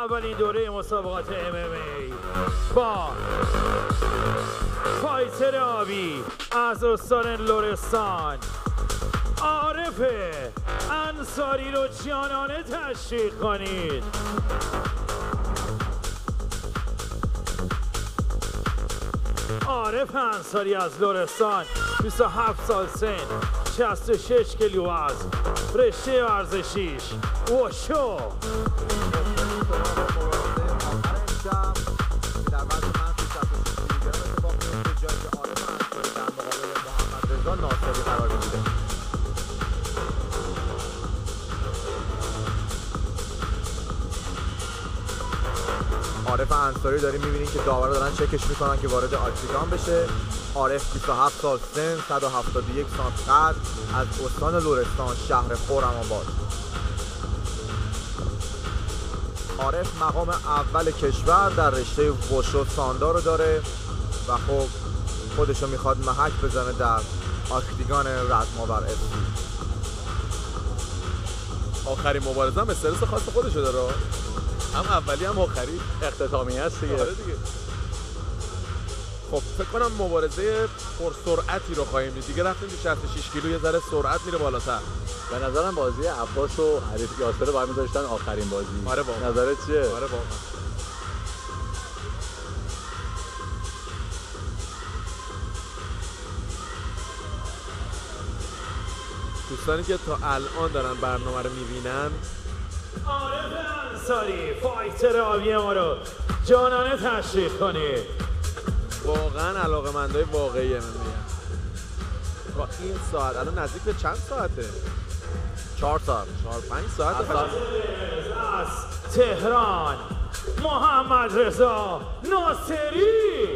اولین دوره مسابقات MMA با فایتر آبی از استان لرستان عارف انصاری رو جانانه تشویق کنید. عارف انصاری از لرستان، 27 سال سن، 66 کیلو وزن، رشته ورزشیش وشو. در وزن منفی 66 کیلوگرم اتفاق میفته، جایی که عارف انصاری در مقابل محمدرضا ناصری قرار میگیره. عارف انصاری داریم میبینیم که داورا دارن چکش میکنن که وارد اکتاگون بشه. عارف 27 سال سن، 171 سانتی قد، از استان لرستان، شهر خرم‌آباد. عارف مقام اول کشور در رشته وشو ساندا رو داره و خب خودشو میخواد محک بزنه در اکتاگون razmavar.fc. آخرین مبارزه هم استرس خاص خودشو داره، هم اولی هم آخری اختتامی هست دیگه. آره دیگه. خب فکر کنم مبارزه پرسرعتی رو خواهیم دید دیگه. رفتیم تو 66 کیلو، یه ذره سرعت میره بالاتر. به نظرم بازی عباس و عریف یاسر رو باید می‌ذاشتن آخرین بازی. آره واقعا. نظرت چیه؟ آره واقعا. دوستانی که تا الان دارن برنامه رو میبینن، عارف انصاری فایتر آبی ما رو جانانه تشویق کنید. واقعا علاقه‌مندای واقعی من میگم. با این ساعت الان نزدیک به چند ساعته؟ 4 ساعت 4-5 ساعت از تهران محمدرضا ناصری.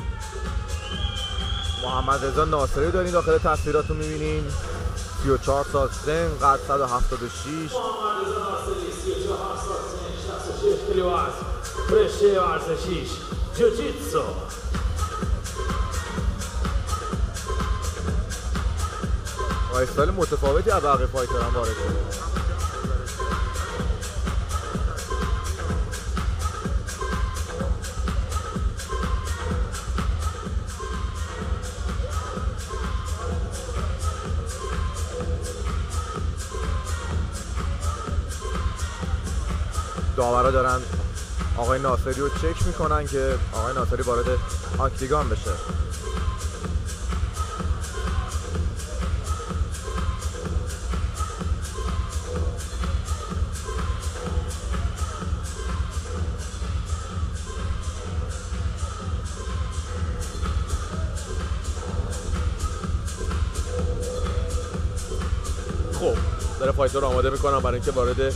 محمدرضا ناصری دارین داخل تصویراتون میبینین. 34 سال سن، قد 176. محمدرضا ناصری 34 سال سن، 66 کیلو وزن، رشته ورزشیش جوجیتسو. استایل متفاوتی از بقیه فایتران وارد شده. داورا دارن آقای ناصری رو چک میکنن که آقای ناصری وارد اکتاگون بشه. خب داره فایتر رو آماده میکنم برای اینکه وارد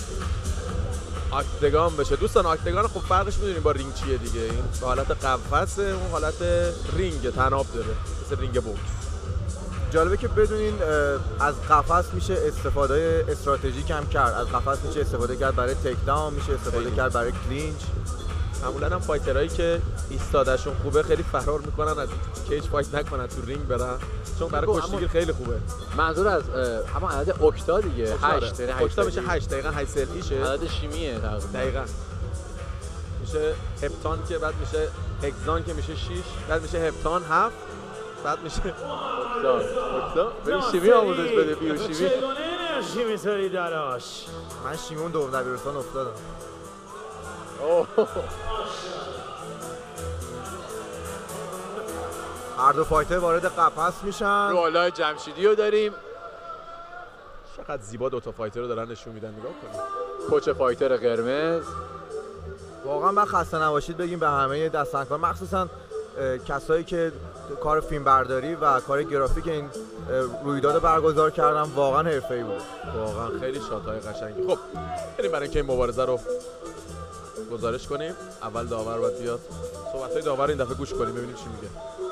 اکتاگون بشه. دوستان اکتاگون خب فرقش میدونیم با رینگ چیه دیگه. این به حالت قفسه، اون حالت رینگ تناب داره، مثل رینگ بوکس. جالبه که بدونین از قفس میشه استفاده استراتژیک هم کرد. از قفس میشه استفاده کرد برای تک داون، میشه استفاده کرد برای کلینچ. معمولا هم فایترهایی که ایستادهشون خوبه خیلی فرار میکنن از کیج فایت نکنن، تو رینگ برن، چون برای کشتیگیر خیلی خوبه. منظور از همون عدد اکتا دیگه. 8 یعنی اکتا میشه 8 دقیقاً 8 سلفیشه. عدد شیمیه تقریبا. دقیقاً. میشه هپتان که بعد میشه هگزان که میشه 6، بعد میشه هپتان 7، بعد میشه اکتا. بریم شیمی آموزش بده، بیوشیمی. چگونه انرژی میذاری دراش؟ من شیمی اون دوم دبیرستان افتادم. هر دو فایتر وارد قفس میشن. رولای جمشیدی رو داریم. چقدر زیبا دوتا فایتر رو دارن نشون میدن، نگاه کنید. کوچ فایتر قرمز. واقعا من خسته نباشید بگیم به همه دستنکار، مخصوصا کسایی که کار فیلم برداری و کار گرافیک این رویداد برگزار کردن. واقعا حرفه‌ای بود. واقعا خیلی شات‌های قشنگی. خب بریم برای اینکه این مبارزه رو گزارش کنیم. اول داور باید بیاد، صحبت‌های داور این دفعه گوش کنیم ببینیم چی میگه.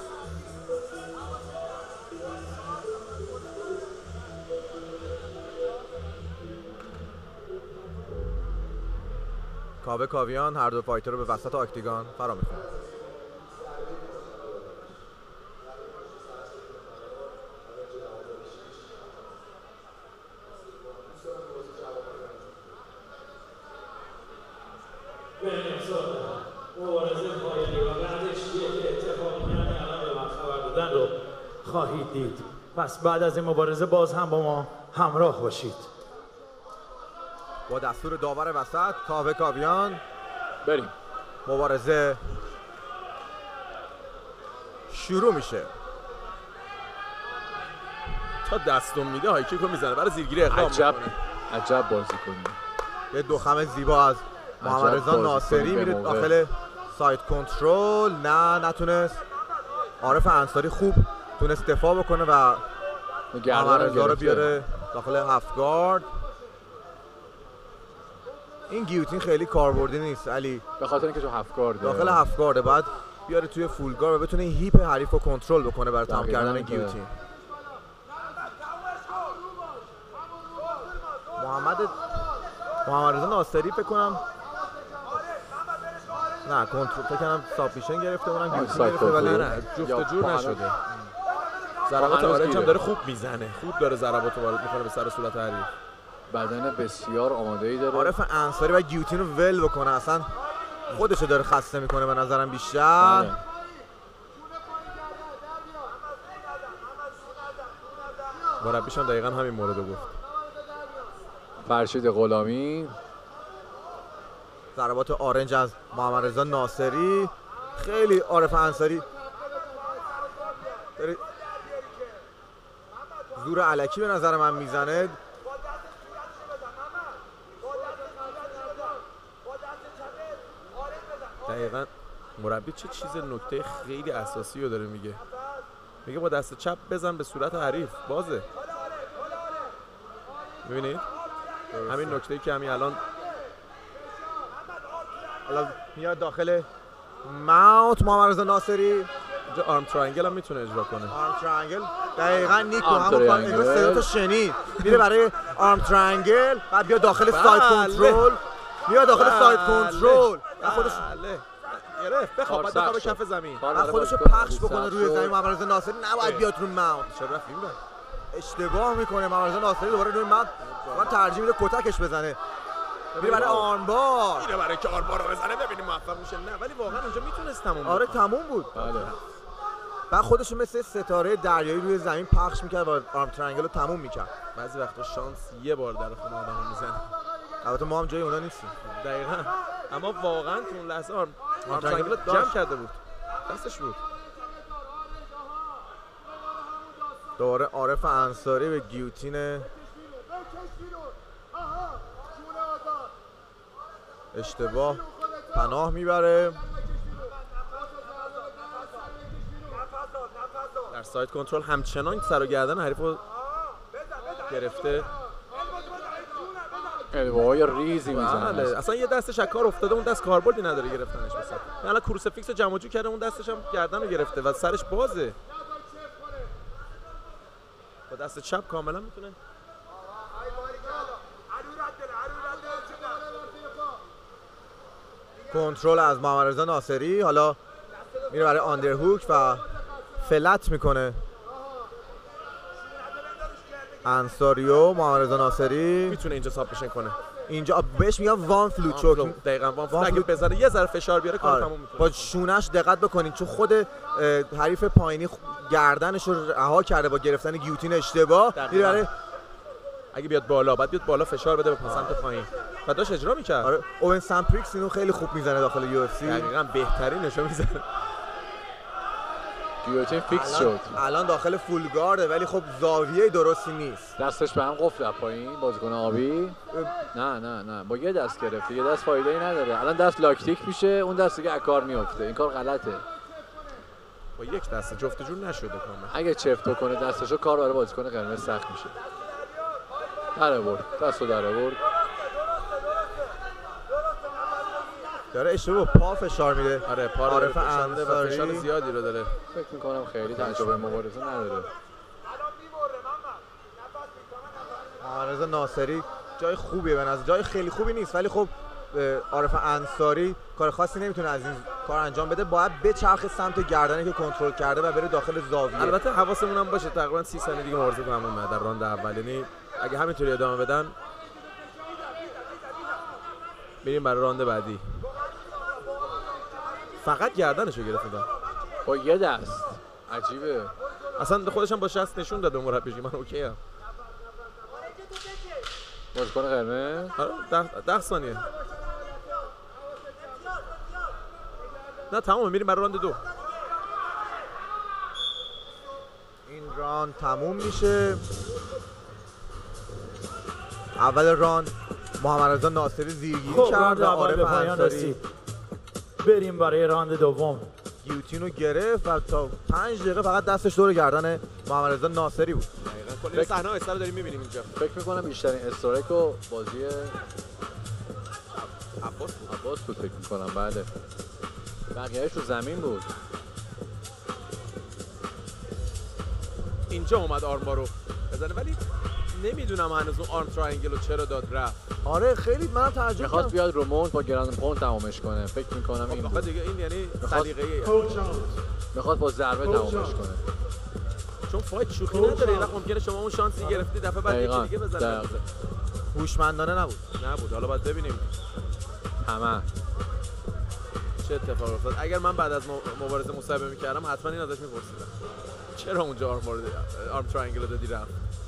کاوه کاویان هر دو فایتر رو به وسط اکتاگون فرا می‌کنه. مبارزه پایانی و بعدش یک اتفاقی الان به من خبر دادن رو خواهید دید. پس بعد از این مبارزه باز هم با ما همراه باشید. با دستور داور وسط کاوه کاویان بریم. مبارزه شروع میشه. تا دستون میده های کیکو میزنه برای زیرگیری اقدام میکنه. عجب بازی کنی. یه دو زیبا از محمدرضا ناصری میره داخل ساید کنترل. نتونست. عارف انصاری خوب تونست دفاع بکنه و محمدرضا رو بیاره داخل هفت گارد. این گیوتین خیلی کاربردی نیست علی، به خاطر اینکه تو هفت گارده. داخل هفت گارده بعد بیاره توی فول گارد و بتونه هیپ حریف رو کنترل بکنه برای تمام کردن گیوتین. محمدرضا ناصری فکر کنم نه کنترل فکر کنم سابمیشن گرفته اونم گیوتین گرفته ولی نه جفت جور نشده. ضربات آرنج هم داره خوب میزنه، خوب داره ضربات رو وارد میکنه به سر صورت حریف. بدن بسیار آماده‌ای داره. عارف انصاری و گیوتین رو ول بکنه، اصلا خودشو داره خسته میکنه به نظرم بیشتر. مربیشان دقیقاً همین مورد رو گفت. فرشید غلامی. ضربات آرنج از محمدرضا ناصری. خیلی عارف انصاری زور الکی به نظر من میزنه. دقیقاً مربی چه چیز نکته خیلی اساسی رو داره میگه. میگه با دست چپ بزن به صورت حریف بازه. میبینید؟ همین نکته‌ای که همین الان میاد داخل ماونت محمدرضا ناصری. اینجا آرم تراینگل هم میتونه اجرا کنه. آرم تراینگل دقیقاً نیکو همون کار انگار صدا تو شنید. میره برای آرم تراینگل بعد بیاد داخل ساید کنترل. میاد داخل ساید کنترل و خودش گرفت بخواب بعد بخواب کف زمین و خودشو پخش بکنه روی زمین. محمدرضا ناصری نباید بیاد رو ماونت. چرا رفت این بر اشتباه میکنه محمدرضا ناصری دوباره روی ماونت. من ترجیح میده کتکش بزنه. میره برای آرمبار. میره برای که آرمبار رو بزنه ببینیم موفق میشه. نه ولی واقعا اونجا میتونست تموم آره تموم بود. بله. بعد خودشو مثل ستاره دریایی روی زمین پخش میکرد و آرم ترنگل رو تموم میکرد. بعضی وقتا شانس یه بار در خونه آدمو میزنه. البته ما هم جای اونا نیستیم. دقیقاً. اما واقعا تو اون لحظه آرم ترنگل جمع کرده بود. دستش بود. دوباره عارف انصاری به گیوتین اشتباه پناه میبره. در ساید کنترل همچنان سر و گردن حریفو گرفته. الباهای ریزی میزنه. اصلا یه دستش از کار افتاده، اون دست کاربردی نداره گرفتنش. مثلا الان کروسفیکس رو جمع جور کرده، اون دستش هم گردن رو گرفته و سرش بازه. با دست چپ کاملا میتونه کنترل از محمدرضا ناصری. حالا میره برای آندرهوک و فلت میکنه انصاریو. محمدرضا ناصری میتونه اینجا سابمیشن کنه. اینجا بهش میگن وان فلو چوک. دقیقاً وان فلو. اگه بزنه یه ذره فشار بیاره کار تموم میکنه. با شونش دقت بکنید چون خود حریف پایینی گردنش رو رها کرده با گرفتن گیوتین اشتباه. میره برای اگه بیاد بالا بعد بیاد بالا فشار بده به سمت پایین. و داش اجرا میکرد. آره اوون سامپریکس اینو خیلی خوب میزنه داخل یو اف سی. دقیقاً بهترینشو میزنه. گیوتین فیکس شد. الان داخل فول گارده ولی خب زاویه درستی نیست. دستش به هم قفل از پایین. بازیکن آبی نه با یه دست گرفته. یه دست فایده‌ای نداره. الان دست لاکتیک میشه، اون دست دیگه از کار میفته. این کار غلطه. با یک دست جفت جور نشده کامل. اگه چفت کنه دستشو کار برای بازیکن قرمز سخت میشه. در آورد. دستو در آورد. داره اشتباه پا فشار میده. آره پا رو عارف انصاری و فشار زیادی رو داره. فکر میکنم خیلی تجربه مبارزه نداره. محمدرضا ناصری جای خوبیه به نظر. جای خیلی خوبی نیست ولی خب عارف انصاری کار خاصی نمیتونه از این کار انجام بده. باید بچرخه سمت گردنی که کنترل کرده و بره داخل زاویه. البته حواسمون هم باشه تقریبا 30 ثانیه دیگه مبارزه تمومه در راند اول. یعنی اگه همینطوری ادامه بدن میریم برای راند بعدی. فقط گردنشو گرفت بودن با یه دست عجیبه. اصلا خودش هم با شست نشون داد به مربیش من اوکی ام. بازیکن قرمز 10 ثانیه. نه تمامه، میریم برای راند 2. این راند تموم میشه. اول راند محمدرضا ناصری زیرگیری خب کرد راند و اول به عارف پایان انصاری رسید. بریم برای راند دوم. گیوتین رو گرفت و تا 5 دقیقه فقط دستش دور گردن محمدرضا ناصری بود. دقیقاً کل صحنه رو داریم می‌بینیم اینجا. فکر می‌کنم بیشترین استرایک و بازی عباس بود فکر می‌کنم. بله بقیه‌اش رو زمین بود. اینجا اومد آرمبار رو بزنه ولی نمیدونم هنوز اون آرم تراینگل رو چرا داد رفت. آره خیلی منم تعجب می‌خواست کردم. بیاد رومون با گراند پوند تمامش کنه. فکر می‌کنم این آخه بود. دیگه این یعنی می‌خواست- سلیقه‌ایه. می‌خواست با ضربه تمامش کنه. چون فایت شوخی نداره. این وقت ممکنه شما اون شانسی گرفتی دفعه بعد یکی دیگه بزنه. هوشمندانه نبود. حالا باید ببینیم همه چه اتفاقی افتاد. اگر من بعد از مبارزه مصاحبه می‌کردم حتما این ازش می‌پرسیدم چرا اونجا آرم تراینگل دادی رفت.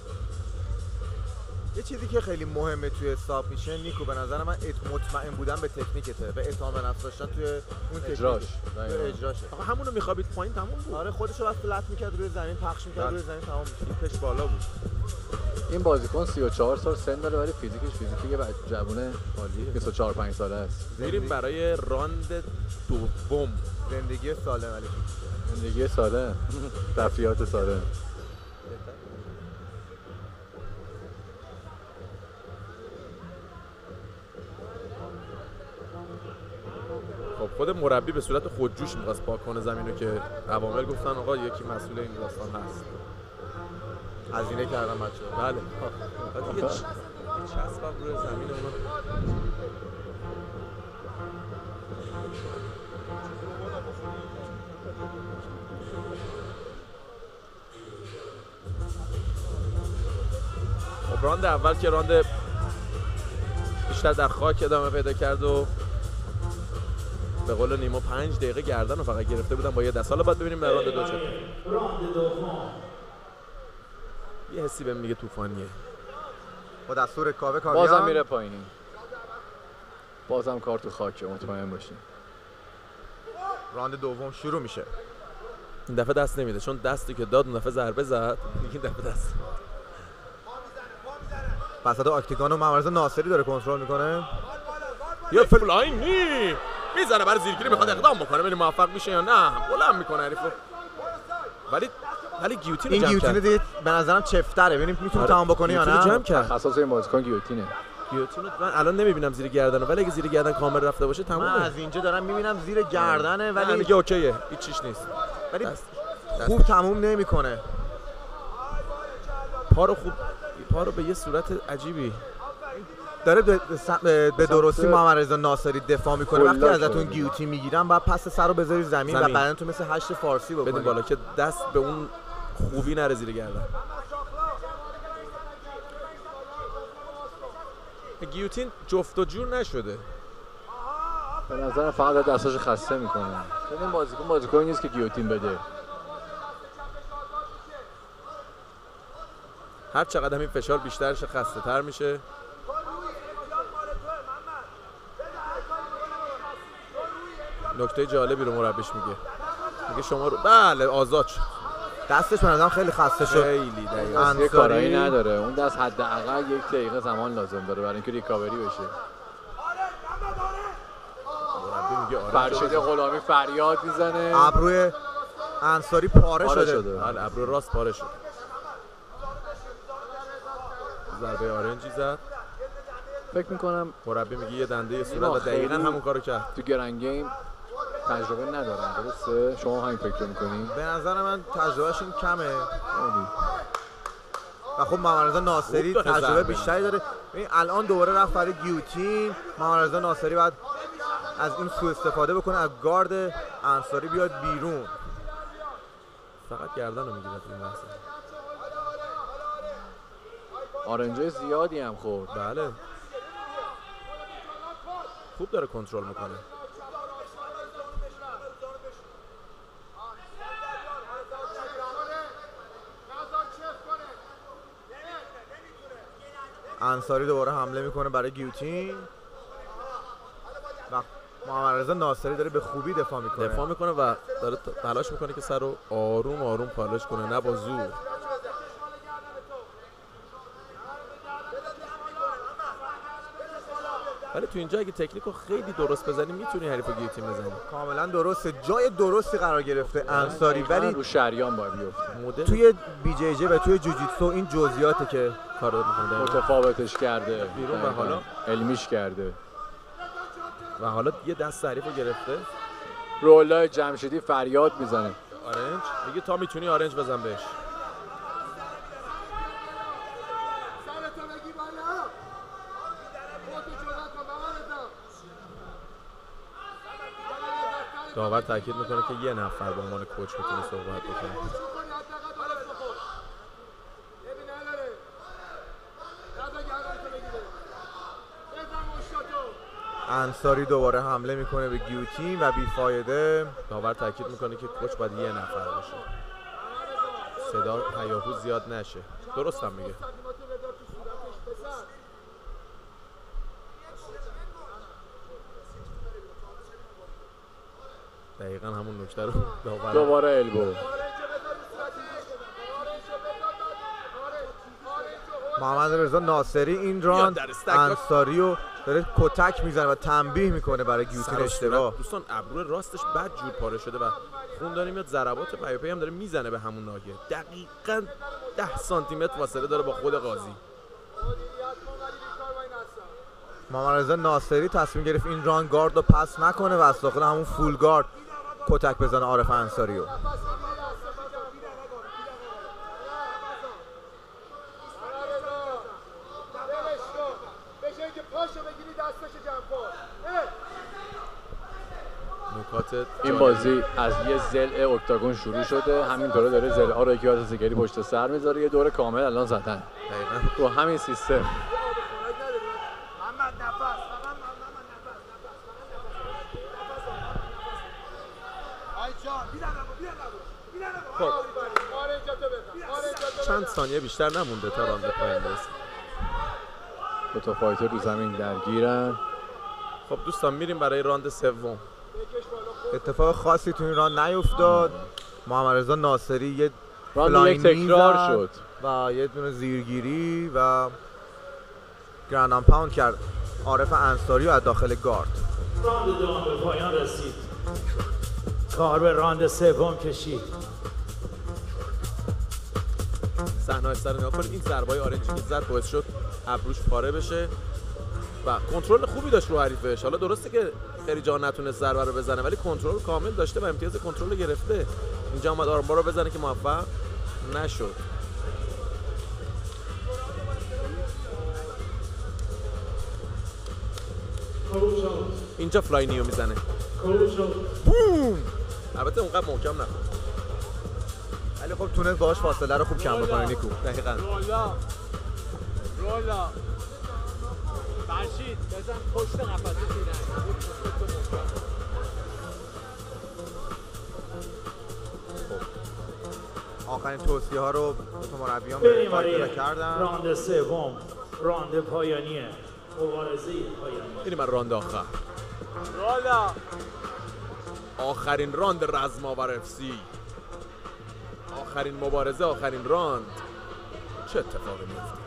یه چیزی که خیلی مهمه توی ساب میشه نیکو، به نظر من مطمئن بودن به تکنیکته، به اعتماد به نفس داشتن توی اون اجراش. توی اجراشه. آقا همون رو می‌خوابید پایین تموم بود. آره خودشو بس لط می‌کرد روی زمین، پخش می‌کرد روی زمین، تمام میشه. پیش بالا بود. این بازیکن 34 سال سن داره ولی فیزیکش فیزیکی یه جوونه عالیه. 24-5 ساله است. میریم برای راند دوم. زندگی سالم ولی زندگی ساده تفریحات ساده. خب خود مربی به صورت خودجوش می‌خواست پاک کنه زمینو که عوامل گفتن آقا یکی مسئول این داستان هست. هزینه کردم بچه‌ها. بله. بعد یه چسبم روی زمین اونا. خب راند اول که راند بیشتر در خاک ادامه پیدا کرد و به قول نیما 5 دقیقه گردن رو فقط گرفته بودن با یه دست. حالا باید ببینیم در راند 2 چه. راند دوم. یه حسی بهم میگه طوفانیه. با دستور کاوه کاویان بازم میره پایین. بازم کار تو خاکه، مطمئن باشین. راند دوم شروع میشه. این دفعه دست نمیده چون دستی که داد اون دفعه ضربه زد. این دفعه دست. وسط آکتیگان و محمدرضا ناصری داره کنترل میکنه. یا فلاینگ میزنه برای زیرگیری، میخواد اقدام بکنه ببینیم موفق میشه یا نه. بلند میکنه عریفو. ولی گیوتین این گیوتین دیگه به نظرم چفتره. ببینیم میتونه تمام بکنه یا نه. جمع کرد. اساس این بازیکن گیوتینه. گیوتین من الان نمیبینم زیر گردن، ولی اگه زیر گردن کامل رفته باشه من تمومه. از اینجا دارم میبینم زیر گردنه ولی ولی میگه اوکیه، هیچ چیش نیست. ولی دست. خوب تموم نمیکنه. پا رو به یه صورت عجیبی داره به درستی محمدرضا ناصری دفاع میکنه. وقتی ازتون گیوتین میگیرن بعد پس سر رو بذاری زمین و بدنتون مثل 8 فارسی بکنید. بدین بالا که دست به اون خوبی نره زیر گردن. گیوتین جفت و جور نشده. به نظرم فقط دستاشو خسته میکنه. این بازیکن نیست که گیوتین بده. هر چقدر این فشار بیشتر شه خسته تر میشه. نکته جالبی رو مربیش میگه شما رو بله آزاد شد. دستش به نظرم خیلی خسته شد. خیلی دقیقاً انصاری کارایی نداره. اون دست حداقل 1 دقیقه زمان لازم داره برای اینکه ریکاوری بشه. فرشید غلامی فریاد میزنه. ابروی انصاری پاره شده. بله ابرو راست پاره شد. ضربه آرنجی زد. فکر میکنم مربی میگه یه دنده صورت و دقیقاً همون کارو کرد. تو گرند گیم تجربه ندارن، درسته؟ شما همین فکر میکنین؟ به نظر من تجربهشون کمه. و خب محمدرضا ناصری تجربه بیشتری داره. این الان دوباره رفت برای گیوتین. محمدرضا ناصری بعد از این سوء استفاده بکنه، از گارد انصاری بیاد بیرون. فقط گردن رو میگیره این لحظه. آرنجای زیادی هم خورد. بله خوب داره کنترل میکنه. انصاری دوباره حمله میکنه برای گیوتین و محمدرضا ناصری داره به خوبی دفاع میکنه و داره تلاش میکنه که سر رو آروم آروم پالش کنه، نه با زور. ولی تو اینجا اگه تکنیکو خیلی درست بزنی میتونی حریفو گیوتین بزنی. کاملا درسته، جای درستی قرار گرفته انصاری، ولی رو شریان باید بیفته. توی بی جی جی و توی جوجیتسو این جزئیاته که کارو میکنه، متفاوتش کرده بیرون و حالا علمیش کرده و حالا یه دست حریفو گرفته. رولای جمشیدی فریاد میزنه. آرنج میگه تا میتونی آرنج بزن بهش. داور تاکید میکنه که یه نفر به عنوان کوچ میتونه صحبت بکنه. انصاری دوباره حمله میکنه به گیوتین و بیفایده. داور تاکید میکنه که کوچ باید یه نفر باشه، صدا هیاهو زیاد نشه. درست هم میگه. دقیقا همون نکته رو دوباره البو. محمدرضا ناصری این راند انصاری رو داره کتک میزنه و تنبیه میکنه برای گیوتین اشتباه. دوستان ابرو راستش بد جور پاره شده و خون داره میاد، ضربات پیاپی هم داره میزنه به همون ناحیه. دقیقاً 10 سانتی متر فاصله داره با خود قاضی. محمدرضا ناصری تصمیم گرفت این راند گارد رو پس نکنه و از داخل همون فول گارد کتک بزنه عارف انصاری رو. این بازی از یه ضلع اکتاگون شروع شده، همینطوره داره ضلع ها رو یکی بعد از دیگری پشت سر میذاره. یه دور کامل الان زدن دقیقاً تو همین سیستم. خب چند ثانیه بیشتر نمونده تا راند پایان برسه. دو تا فایتر رو زمین درگیرن. خب دوستان میریم برای راند سوم. اتفاق خاصی تو این راند نیفتاد. محمدرضا ناصری یه راند یک تکرار شد و یه دونه زیرگیری و گراند پاوند کرد عارف انصاری رو از داخل گارد. راند دوم به پایان رسید. کار به راند سوم کشید. صحنه سر نگاه کنید. این ضربه‌های آرنجی که زد باعث شد ابروش پاره بشه و کنترل خوبی داشت رو حریفش. حالا درسته که خیلی جا نتونست ضربه رو بزنه ولی کنترل کامل داشته و امتیاز کنترل رو گرفته. اینجا اومد آرمبار رو بزنه که موفق نشد. اینجا فلای نیو میزنه. بوم! البته اونقدر محکم نه. ولی خب تونست باهاش فاصله رو خوب کم بکنه نیکو. دقیقاً. رولا فرشید بزن پشت قفسه سینه. آخرین توصیه ها رو تو مربیان بریم کردن. راند سوم، راند پایانیه، مبارزه پایانی. بریم راند آخر. آخرین راند رزماور FC. آخرین مبارزه، آخرین راند. چه اتفاقی میفته؟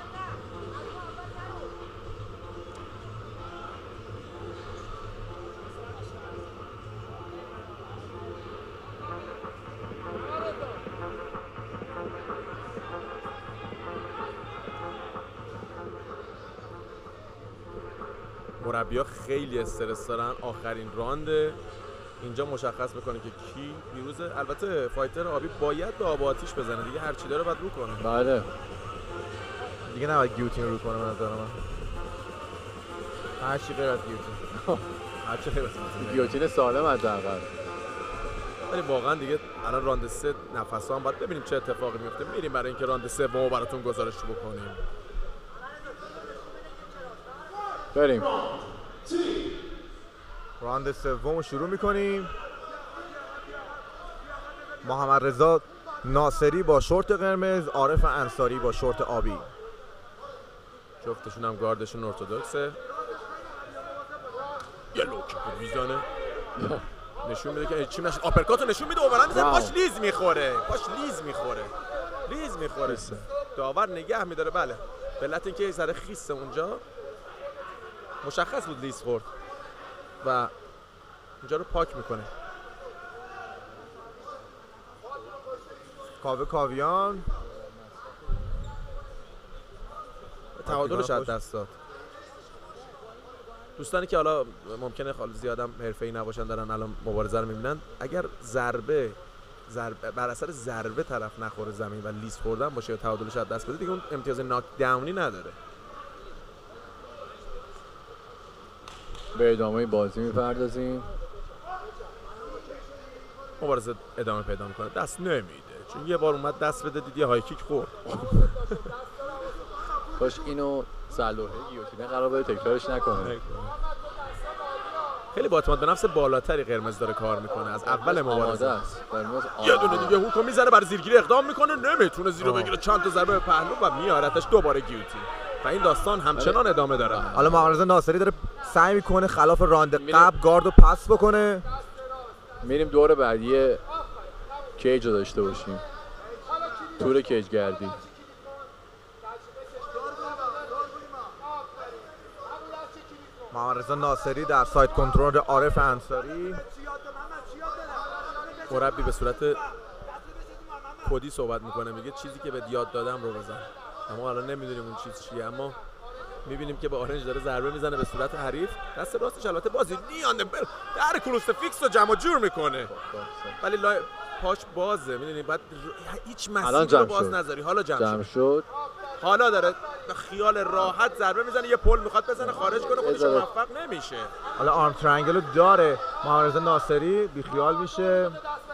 مربی‌ها خیلی استرس دارن. آخرین راند اینجا مشخص میکنه که کی پیروزه. البته فایتر آبی باید به آب آتیش بزنه دیگه، هر چی داره باید رو کنه. بله دیگه نباید گیوتین رو کنه به نظر من. هر چی غیر از گیوتین. هر چی غیر از گیوتین سالم حداقل. ولی واقعا دیگه الان راند 3 نفسا هم باید ببینیم چه اتفاقی میفته. میریم برای اینکه راند سومو براتون گزارش بکنیم. بریم. راند سوم رو شروع میکنیم. محمدرضا ناصری با شورت قرمز، عارف انصاری با شورت آبی. جفتشون هم گاردشون ارتدوکسه. یه لوکی میزنه نشون میده که چی نشد. آپرکاتو نشون میده اوورند میزنه پاش لیز میخوره. لیز میخوره. داور نگه میداره. بله به علت اینکه یه ذره خیسه اونجا مشخص بود لیز خورد و اونجا رو پاک میکنه. کاویان تعادلش از دست داد. دوستانی که حالا ممکنه خالص زیادم حرفه‌ای نباشن دارن الان مبارزه رو میبینن، اگر ضربه بر اثر ضربه طرف نخوره زمین و لیز خوردن باشه یا تعادلش از دست بده دیگه اون امتیاز ناک داونی نداره. به ادامه بازی میپردازیم. مبارزه ادامه پیدا میکنه. دست نمیده چون یه بار اومد دست بده دید یه های کیک خورد. کاش اینو سلوحه گیوتینه قرار بده تکرارش نکنه. خیلی با اعتماد به نفس بالاتری قرمز داره کار میکنه از اول مبارزه. یه دونه دیگه هوکو میزنه برای زیرگیری اقدام میکنه نمیتونه زیرو بگیره چند تا ضربه به پهلو و میارتش دوباره گیوتین و این داستان همچنان ادامه داره. حالا محمدرضا ناصری داره سعی میکنه خلاف راند قبل گاردو پس بکنه. میریم دور بعدی کیج رو داشته باشیم. تور کیج گردی. محمدرضا ناصری در سایت کنترل عارف انصاری. مربی به صورت کدی صحبت میکنه میگه چیزی که به یاد دادم رو بزن. اما الان نمیدونیم اون چیز چیه اما میبینیم که با آرنج داره ضربه میزنه به صورت حریف. دست راستش البته بازی نیاندبل در کروسفیکس رو جمع جور میکنه ولی پاش بازه. میدونی بعد هیچ مسیری رو باز نذاری. حالا جمع شد. حالا داره به خیال راحت ضربه میزنه. یه پل میخواد بزنه خارج کنه خودش موفق نمیشه. حالا آرم ترنگل رو داره محمدرضا ناصری بی خیال میشه.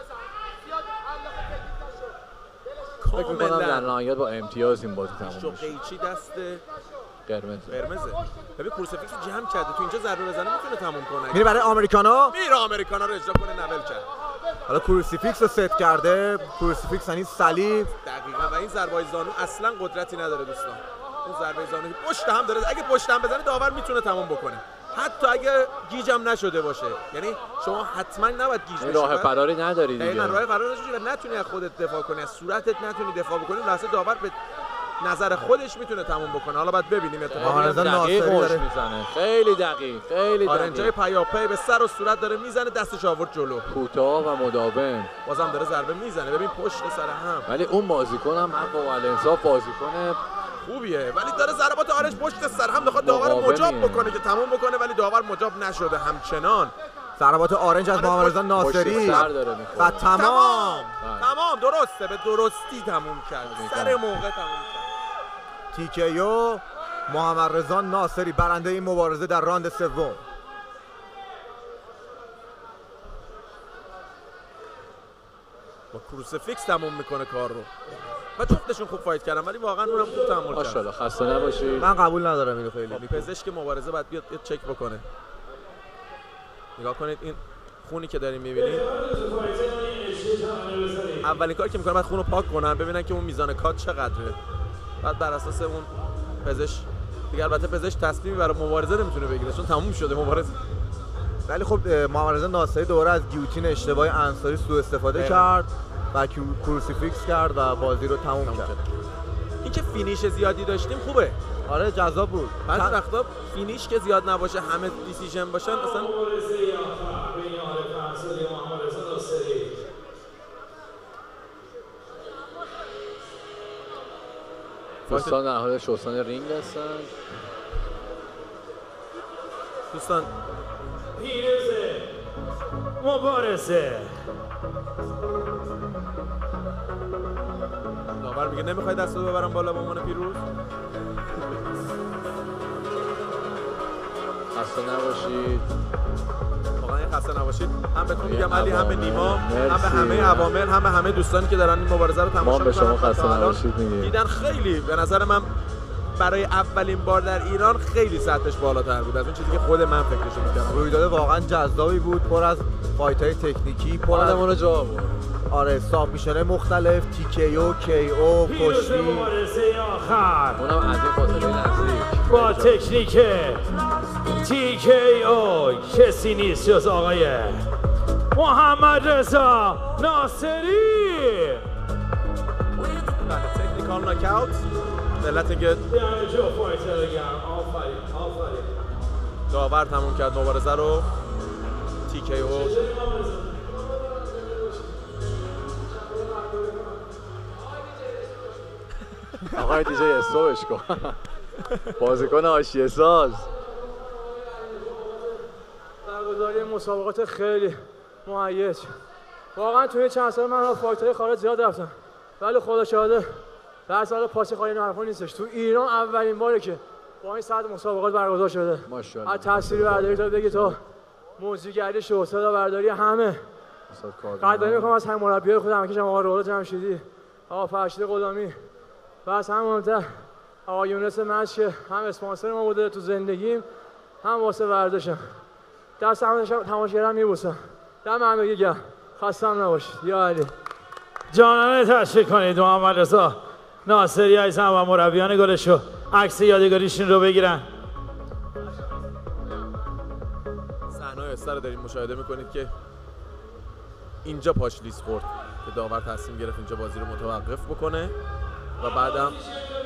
فکر میکنم در نهایت با امتیاز این بازی تموم میشه. قیچی دست قرمزه. ببین کروسفیکس رو جمع کرده تو اینجا ضربه بزنه میتونه تموم کنه. میره برای آمریکانا رو اجرا کنه نول کرد. حالا کروسیفیکس رو ست کرده. کروسیفیکس یعنی صلیب. دقیقاً و این ضربه زانو اصلا قدرتی نداره دوستان. اون ضربه زانو پشت هم داره. اگه پشت هم بزنه داور میتونه تموم بکنه. حتی اگه گیجم نشده باشه. یعنی شما حتما نباید گیج بشی. راه فراری نداری دیگه. دقیقاً راه فراری نداری و نتونی از خودت دفاع کنی. از صورتت نتونی دفاع بکنی. لحظه داور به نظر خودش میتونه تموم بکنه. حالا باید ببینیم اتفاقا دقیق میزنه. خیلی دقیق. آرنجای پیاپی به سر و صورت داره میزنه. دستش آورد جلو. کوتاه و مداوم. بازم داره ضربه میزنه. ببین پشت سر هم. ولی اون بازیکن هم حق و الانصاف بازیکن خوبیه ولی داره ضربات آرنج پشت سر هم میخواد داور مجاب بکنه که تموم بکنه ولی داور مجاب نشده همچنان. ضربات آرنج از محمدرضا ناصری و تمام درسته به درستی تموم کرد. سر موقع تموم کرد. تیکیو محمدرضا ناصری برنده این مبارزه در راند سوم. با کروسفیکس تموم میکنه کار رو و جفتشون خوب فایت کردن ولی واقعا اونم خوب تحمل کرد. ماشاءالله خسته نباشی. من قبول ندارم اینو. خیلی پزشک مبارزه باید بیاد چک بکنه. نگاه کنید این خونی که داریم میبینید. اولین کاری که میکنن بعد خون رو پاک کنن ببینن که اون میزان کات چقدره. بعد بر اساس اون پزشک دیگه البته پزشک تصمیمی برای مبارزه نمیتونه بگیره چون تموم شده مبارزه. ولی خب محمدرضا ناصری دوباره از گیوتین اشتباه انصاری سوء استفاده کرد و کروسیفیکس کرد و بازی رو تموم کرد. این که فینیش زیادی داشتیم خوبه. آره جذاب بود. بعضی وقتا فینیش که زیاد نباشه همه دیسیژن باشن اصلا دوستان در حال شستن رینگ هستن. دوستان پیروز مبارزه داور میگه نمیخوای دست رو ببرم بالا به عنوان پیروز. خسته نباشید. واقعا خسته نباشید. هم به تو میگم علی هم به نیما هم به همه عوامل هم به همه دوستانی که دارن این مبارزه رو تماشا میکنن. ما به شما خسته نباشید میگیم. دیدن خیلی به نظر من برای اولین بار در ایران خیلی سطحش بالاتر بود از اون چیزی که خود من فکرشو می‌کردم. رویداد واقعا جذابی بود، پر از فایت‌های تکنیکی، پر از رو جا بود. آره ساب میشنه مختلف، TKO، KO، پیروز کشتی. مبارزه آخر اونم از این فاصله نزدیک با تکنیک TKO کسی نیست جز آقای محمدرضا ناصری. بله تکنیکال ناکاوت به علت اینکه داور تموم کرد مبارزه رو. TKO آقای دیجی استوبش کن. بازیکن حاشیه ساز. برگزاری مسابقات خیلی مهیج. واقعا توی چند سال من فایت‌های خارج زیاد رفتم ولی خدا شاهده در سال پاس خالی این حرفا نیستش. تو ایران اولین باره که با این سطح مسابقات برگزار شده. ماشاءالله. از تصویری برداری تا بگی تا موزیکگری شو صدا برداری همه. قدردانی می‌کنم از هم مربیای خودم که آقا رولا جمشیدی، آقا فرشید غلامی و از هم مهمتر آقا یونس مش که هم اسپانسر ما بوده تو زندگیم هم واسه ورزشم. دست همه تماشاگرم میبوسم. دم همگی گرم. خستم نباشید. یا علی. جانانه تشریح کنید محمدرضا ناصری عزیزم و مربیان گلشو عکس یادگاریشون رو بگیرن. صحنه‌های استر رو دارید مشاهده میکنید که اینجا پاش لیز خورد که داور تصمیم گرفت اینجا بازی رو متوقف بکنه و بعدم